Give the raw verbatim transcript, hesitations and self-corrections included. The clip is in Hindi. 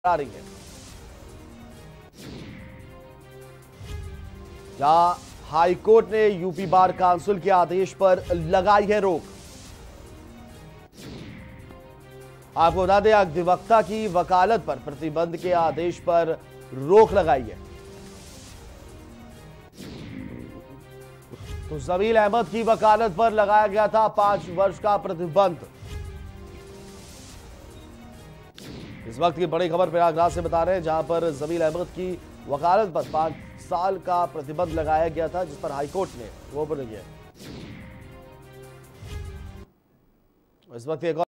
आ रही है, जहां हाईकोर्ट ने यूपी बार काउंसिल के आदेश पर लगाई है रोक। आपको बता दें, अधिवक्ता की वकालत पर प्रतिबंध के आदेश पर रोक लगाई है। तो जमील अहमद की वकालत पर लगाया गया था पांच वर्ष का प्रतिबंध। इस वक्त की बड़ी खबर प्रयागराज से बता रहे हैं, जहां पर जमील अहमद की वकालत पर पांच साल का प्रतिबंध लगाया गया था, जिस पर हाईकोर्ट ने वो बोल दिया। इस वक्त एक